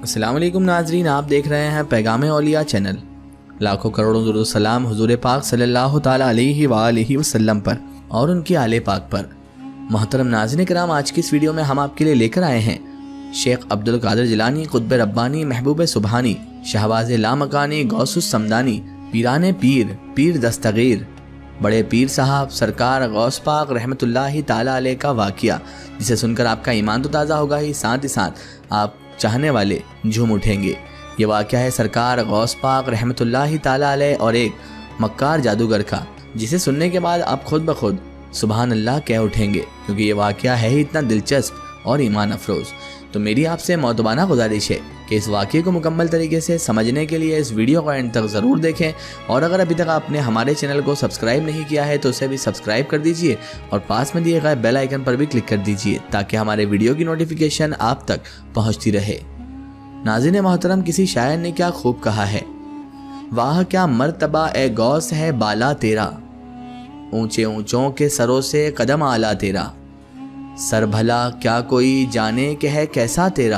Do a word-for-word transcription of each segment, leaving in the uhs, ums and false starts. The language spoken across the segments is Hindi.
अस्सलाम वालेकुम नाजरीन, आप देख रहे हैं पैगाम औलिया चैनल। लाखों करोड़ों दुरूद सलाम हुजूर पाक सल्लल्लाहु ताला अलैहि वालैहि वसल्लम पर और उनके आले पाक पर। मोहतरम नाज़रीन किराम, आज की इस वीडियो में हम आपके लिए लेकर आए हैं शेख अब्दुल कादिर जिलानी, कुतुब रब्बानी, महबूब सुबहानी, शहबाज लामकानी, गौसुस समदानी, पीराने पीर, पीर दस्तगीर, बड़े पीर साहब सरकार गौस पाक रहमतुल्लाहि ताला अलैह का वाक़िया, जिसे सुनकर आपका ईमान तो ताज़ा होगा ही, साथ ही साथ आप चाहने वाले झूम उठेंगे। ये वाक़या है सरकार गौस पाक रहमतुल्लाहि ताला अलैह और एक मक्कार जादूगर का, जिसे सुनने के बाद आप खुद ब खुद सुबहान अल्लाह कह उठेंगे, क्योंकि ये वाक़या है ही इतना दिलचस्प और ईमान अफरोज़। तो मेरी आपसे मौतबाना गुजारिश है कि इस वाक़े को मुकम्मल तरीके से समझने के लिए इस वीडियो को एंड तक ज़रूर देखें, और अगर अभी तक आपने हमारे चैनल को सब्सक्राइब नहीं किया है तो उसे भी सब्सक्राइब कर दीजिए और पास में दिए गए बेल आइकन पर भी क्लिक कर दीजिए, ताकि हमारे वीडियो की नोटिफिकेशन आप तक पहुँचती रहे। नाज़रीन मोहतरम, किसी शायर ने क्या खूब कहा है, वाह क्या मर्तबा ए गौस है बाला तेरा, ऊंचे ऊंचों के सरों से कदम आला तेरा, सर भला क्या कोई जाने के है कैसा तेरा,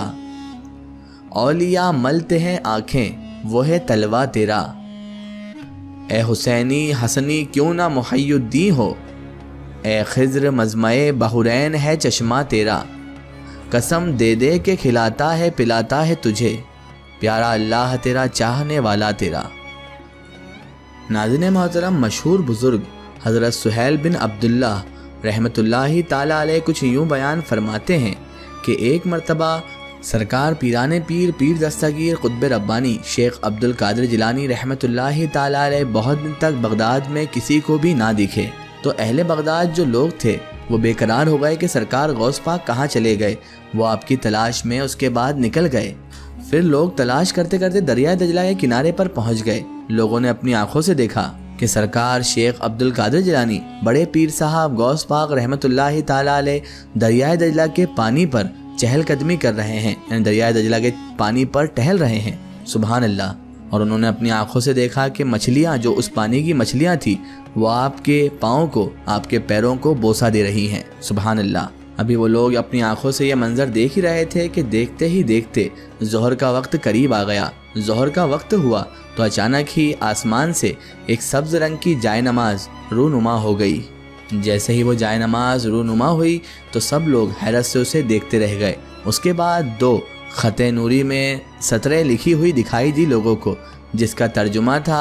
औलिया मलते हैं आंखें वो है तलवा तेरा, ए हुसैनी हसनी क्यों ना मुहय्युद्दीन हो, ए खिज्र मजमए बहुरैन है चश्मा तेरा, कसम दे दे के खिलाता है पिलाता है तुझे, प्यारा अल्लाह तेरा चाहने वाला तेरा। नाज़रीन मोहतरम, मशहूर बुजुर्ग हज़रत सुहैल बिन अब्दुल्लाह रहमतुल्लाहि ताला अलैह कुछ यूँ बयान फरमाते हैं कि एक मरतबा सरकार पीराने पीर, पीर दस्तगीर, कुतुब रब्बानी शेख अब्दुल कादिर जिलानी रहमतुल्लाहि ताला अलैह बहुत दिन तक बगदाद में किसी को भी ना दिखे, तो अहले बगदाद जो लोग थे वो बेकरार हो गए कि सरकार गौस पाक कहाँ चले गए। वो आपकी तलाश में उसके बाद निकल गए। फिर लोग तलाश करते करते दरिया दजला के किनारे पर पहुँच गए। लोगों ने अपनी आंखों से देखा कि सरकार शेख अब्दुल कादिर जिलानी, बड़े पीर साहब गौस पाक रहमतुल्लाहि ताला अलैह दरियाए दजला के पानी पर चहलकदमी कर रहे हैं, यानी दरियाए दजला के पानी पर टहल रहे हैं। सुभान अल्लाह। और उन्होंने अपनी आंखों से देखा कि मछलियाँ, जो उस पानी की मछलियाँ थी, वो आपके पाँव को, आपके पैरों को बोसा दे रही हैं। सुभान अल्लाह। अभी वो लोग अपनी आंखों से ये मंजर देख ही रहे थे कि देखते ही देखते ज़ोहर का वक्त करीब आ गया। ज़ोहर का वक्त हुआ तो अचानक ही आसमान से एक सब्ज़ रंग की जायनमाज रूनुमा हो गई। जैसे ही वो जायनमाज रूनुमा हुई तो सब लोग हैरत से उसे देखते रह गए। उसके बाद दो ख़त-ए नूरी में सतरें लिखी हुई दिखाई दी लोगों को, जिसका तर्जुमा था,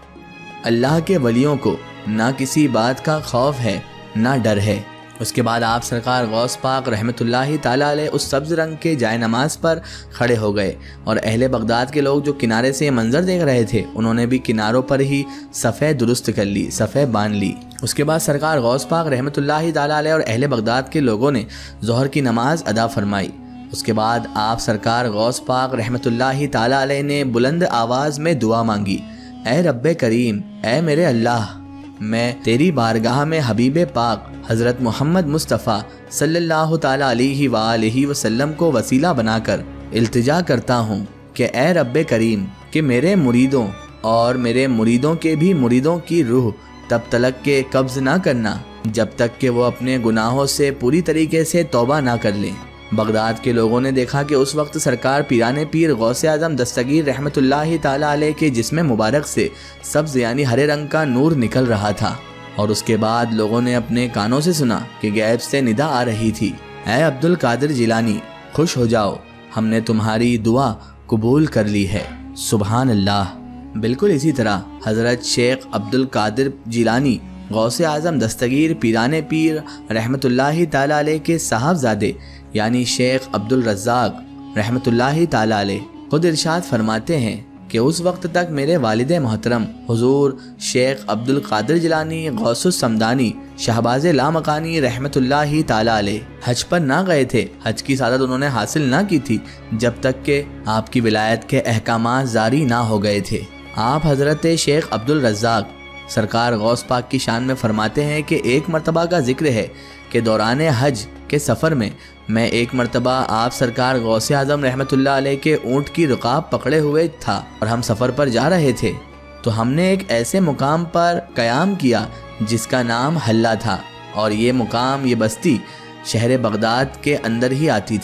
अल्लाह के वलियों को ना किसी बात का खौफ है ना डर है। उसके बाद आप सरकार गौस पाक रहमतुल्लाहि ताला अलैह उस सब्ज़ रंग के जाय नमाज पर खड़े हो गए, और अहले बगदाद के लोग जो किनारे से ये मंजर देख रहे थे, उन्होंने भी किनारों पर ही सफ़े दुरुस्त कर ली, सफ़े बांध ली। उसके बाद सरकार गौस पाक रहमतुल्लाहि ताला अलैह और अहले बगदाद के लोगों ने ज़ोहर की नमाज अदा फरमाई। उसके बाद आप सरकार गौस पाक रहमतुल्लाहि ताला अलैह ने बुलंद आवाज़ में दुआ मांगी, ए रब्बे करीम, ए मेरे अल्लाह, मैं तेरी बारगाह में हबीब पाक हज़रत मोहम्मद मुस्तफ़ा सल्लल्लाहु ताला अलैहि वालैहि वसल्लम को वसीला बनाकर इल्तिजा करता हूँ कि ए रब्बे करीम, कि मेरे मुरीदों और मेरे मुरीदों के भी मुरीदों की रूह तब तलक के कब्ज़ ना करना जब तक कि वो अपने गुनाहों से पूरी तरीके से तौबा ना कर लें। बगदाद के लोगों ने देखा कि उस वक्त सरकार पीराने पीर गौसे आज़म दस्तगीर रहमतुल्लाहि ताला अलैह के जिस्म मुबारक से सब्ज़ यानी हरे रंग का नूर निकल रहा था। और उसके बाद लोगों ने अपने कानों से सुना कि गैब से निदा आ रही थी, ऐ अब्दुल कादिर जिलानी, खुश हो जाओ, हमने तुम्हारी दुआ कबूल कर ली है। सुभान अल्लाह। बिल्कुल इसी तरह हज़रत शेख अब्दुल कादिर जिलानी गौसे आज़म दस्तगीर पीराने पीर रहमतुल्लाहि ताला अलैह के साहबजादे यानी शेख अब्दुल रज़्ज़ाक़ रहमतुल्लाहि ताला अलैह खुद इरशाद फरमाते हैं कि उस वक्त तक मेरे वालिद मोहतरम हुजूर शेख अब्दुल कादिर जिलानी गौसुस समदानी शहबाज लामकानी रहमतुल्लाहि ताला अलैह हज पर ना गए थे। हज की सादत उन्होंने हासिल ना की थी जब तक कि आपकी विलायत के अहकामात जारी ना हो गए थे। आप हज़रत शेख अब्दुल रज़्ज़ाक़ सरकार गौस पाक की शान में फरमाते हैं कि एक मरतबा का जिक्र है कि दौरान हज के सफ़र में मैं एक मरतबा आप सरकार गौसे आज़म रहमतुल्लाह अलैह के ऊँट की रुकाब पकड़े हुए था और हम सफ़र पर जा रहे थे, तो हमने एक ऐसे मुकाम पर क़याम किया जिसका नाम हल्ला था, और ये मुकाम, ये बस्ती शहर बगदाद के अंदर ही आती थी।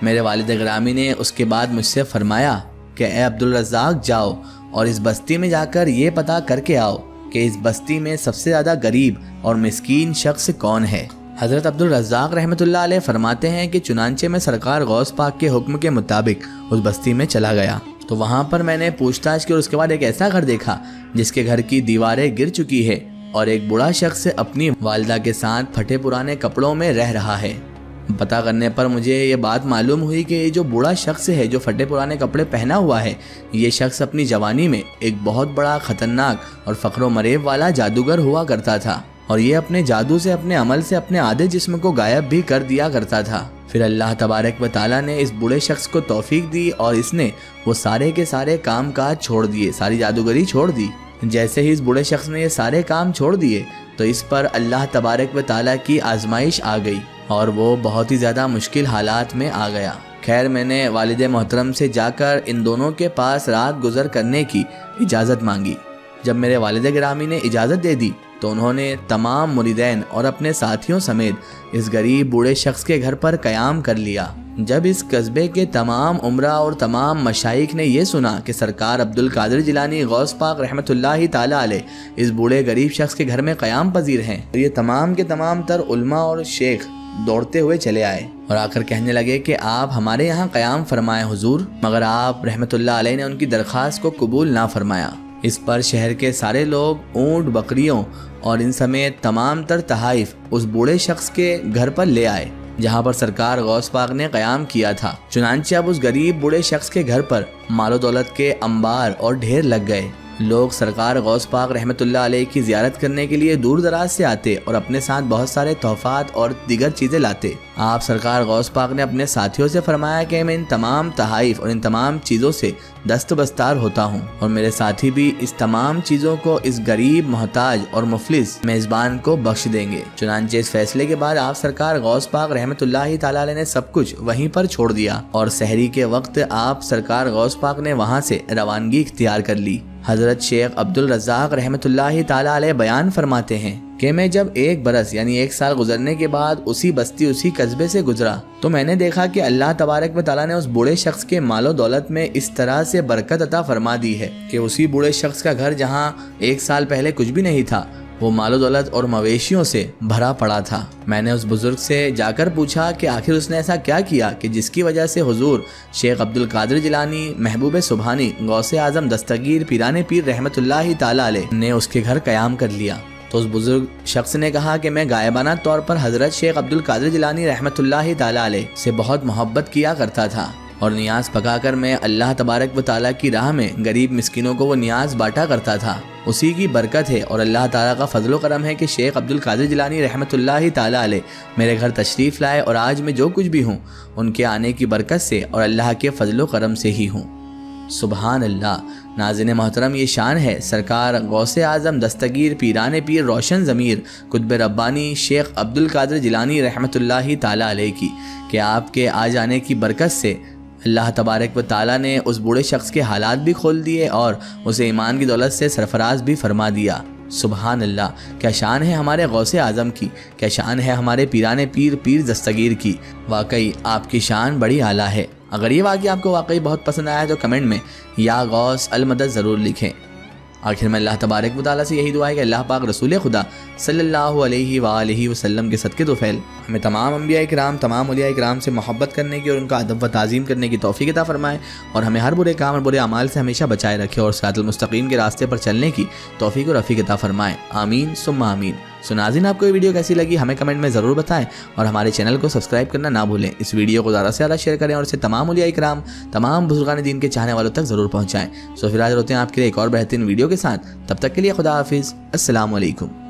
मेरे वालिद गिरामी ने उसके बाद मुझसे फरमाया कि ए अब्दुल रज़्ज़ाक़, जाओ और इस बस्ती में जाकर ये पता करके आओ कि इस बस्ती में सबसे ज़्यादा गरीब और मिस्कीन शख्स कौन है। हज़रत अब्दुल रज़्ज़ाक़ रहमतुल्लाह अलैह फरमाते हैं कि चुनांचे में सरकार गौस पाक के हुक्म के मुताबिक उस बस्ती में चला गया तो वहाँ पर मैंने पूछताछ की और उसके बाद एक ऐसा घर देखा जिसके घर की दीवारें गिर चुकी है और एक बूढ़ा शख्स अपनी वालिदा के साथ फटे पुराने कपड़ों में रह रहा है। पता करने पर मुझे ये बात मालूम हुई कि ये जो बूढ़ा शख्स है जो फटे पुराने कपड़े पहना हुआ है, ये शख्स अपनी जवानी में एक बहुत बड़ा खतरनाक और फ़ख्र मरेब वाला जादूगर हुआ करता था और ये अपने जादू से, अपने अमल से अपने आधे जिस्म को गायब भी कर दिया करता था। फिर अल्लाह तबारक व तआला ने इस बूढ़े शख्स को तौफीक दी और इसने वो सारे के सारे काम काज छोड़ दिए, सारी जादूगरी छोड़ दी। जैसे ही इस बूढ़े शख्स ने ये सारे काम छोड़ दिए तो इस पर अल्लाह तबारक व तआला की आजमाइश आ गई और वो बहुत ही ज़्यादा मुश्किल हालात में आ गया। खैर, मैंने वालिद मोहतरम से जाकर इन दोनों के पास रात गुजर करने की इजाज़त मांगी। जब मेरे वालिद गिरामी ने इजाज़त दे दी तो उन्होंने तमाम मुरीदैन और अपने साथियों समेत इस गरीब बूढ़े शख्स के घर पर क़याम कर लिया। जब इस कस्बे के तमाम उमरा और तमाम मशाइख ने यह सुना कि सरकार अब्दुल कादिर जिलानी गौस पाक रहमतुल्लाहि ताला अलैह इस बूढ़े गरीब शख्स के घर में क़याम पजीर हैं, तो ये तमाम के तमाम तर उलमा और शेख दौड़ते हुए चले आए और आकर कहने लगे कि आप हमारे यहाँ क़याम फरमाएं हुजूर, मगर आप रहमतुल्लाह अलैह ने उनकी दरख्वास्त को कबूल ना फरमाया। इस पर शहर के सारे लोग ऊँट, बकरियों और इन समेत तमाम तर तहाइफ उस बूढ़े शख्स के घर पर ले आए जहाँ पर सरकार गौस पाक ने क़याम किया था। चुनांचे अब उस गरीब बूढ़े शख्स के घर पर मालो दौलत के अंबार और ढेर लग गए। लोग सरकार गौस पाक रहमतुल्लाह अलैह की ज़ियारत करने के लिए दूर दराज से आते और अपने साथ बहुत सारे तोहफात और दीगर चीज़ें लाते। आप सरकार गौस पाक ने अपने साथियों से फरमाया कि मैं इन तमाम तहाइफ और इन तमाम चीज़ों से दस्तबस्तार होता हूँ और मेरे साथी भी इस तमाम चीज़ों को इस गरीब, मोहताज और मुफलिस मेज़बान को बख्श देंगे। चुनांचे इस फैसले के बाद आप सरकार गौस पाक रहमतुल्लाहि ताला अलैह ने सब कुछ वहीं पर छोड़ दिया और सहरी के वक्त आप सरकार गौस पाक ने वहाँ से रवानगी इख्तियार कर ली। हज़रत शेख अब्दुल रज़्ज़ाक़ रहमतुल्लाहि ताला अलैह बयान फरमाते हैं कि मैं जब एक बरस यानी एक साल गुजरने के बाद उसी बस्ती, उसी कस्बे से गुजरा तो मैंने देखा कि अल्लाह तबारक व तआला ने उस बूढ़े शख्स के मालो दौलत में इस तरह से बरकत अता फरमा दी है कि उसी बूढ़े शख्स का घर जहाँ एक साल पहले कुछ भी नहीं था वो मालो दौलत और मवेशियों से भरा पड़ा था। मैंने उस बुजुर्ग से जाकर पूछा कि आखिर उसने ऐसा क्या किया कि जिसकी वजह से हुजूर शेख अब्दुल कादिर जिलानी महबूब सुबहानी गौसे आजम दस्तगीर पीराने पीर रहमतुल्लाहि ताला अलैह ने उसके घर क़याम कर लिया। तो उस बुजुर्ग शख्स ने कहा कि मैं गायबाना तौर पर हज़रत शेख अब्दुल कादिर जिलानी रहमतुल्लाहि ताला अलैह से बहुत मोहब्बत किया करता था और नियाज पकाकर मैं अल्लाह तबारक व ताला की राह में गरीब मिस्किनों को वो नियाज बांटा करता था। उसी की बरकत है और अल्लाह ताला का फजलो करम है कि शेख अब्दुल कादिर जिलानी रहमतुल्लाहि ताला अलैह मेरे घर तशरीफ़ लाए और आज मैं जो कुछ भी हूँ उनके आने की बरकत से और अल्लाह के फजलो करम से ही हूँ। सुबहान अल्लाह। नाज़रीन मोहतरम, ये शान है सरकार गौसे आज़म दस्तगीर पीराने पीर रोशन ज़मीर कुतुब रब्बानी शेख अब्दुल कादिर जिलानी रहमतुल्लाहि ताला अलैह की कि आपके आ जाने की बरकत से अल्लाह तबारक व ताला ने उस बूढ़े शख्स के हालात भी खोल दिए और उसे ईमान की दौलत से सरफराज भी फरमा दिया। सुबहान अल्लाह। क्या शान है हमारे गौसे आज़म की, क्या शान है हमारे पीराने पीर पीर दस्तगीर की। वाकई आपकी शान बड़ी आला है। अगर ये वाक़या आपको वाकई बहुत पसंद आया तो कमेंट में या गौस अल मदद ज़रूर लिखें। आखिर में अल्लाह तबारक व तआला से यही दुआ है कि अल्लाह पाक रसूल खुदा सल्लल्लाहु अलैहि वालैहि वसल्लम के सदक़े तोफ़ैल हमें तमाम अंबिया इकराम, तमाम औलिया इकराम से मोहब्बत करने की और उनका अदब व ताज़ीम करने की तौफ़ीक़ अता फ़रमाए और हमें हर बुरे काम और बुरे अमाल से हमेशा बचाए रखे और सिरातुल मुस्तक़ीम के रास्ते पर चलने की तौफ़ीक़ और रफ़ीक़ अता फ़रमाए। आमीन सुम्मा आमीन। सो नाज़रीन, आपको ये वीडियो कैसी लगी हमें कमेंट में ज़रूर बताएं और हमारे चैनल को सब्सक्राइब करना ना भूलें। इस वीडियो को ज़्यादा से ज़्यादा शेयर करें और इसे तमाम औलिया इकराम, तमाम बुज़ुर्गान दीन के चाहने वालों तक ज़रूर पहुँचाएँ। सो फिर हाज़िर होते हैं आपके लिए एक और बेहतरीन वीडियो के साथ। तब तक के लिए खुदा हाफिज़। अस्सलामु अलैकुम।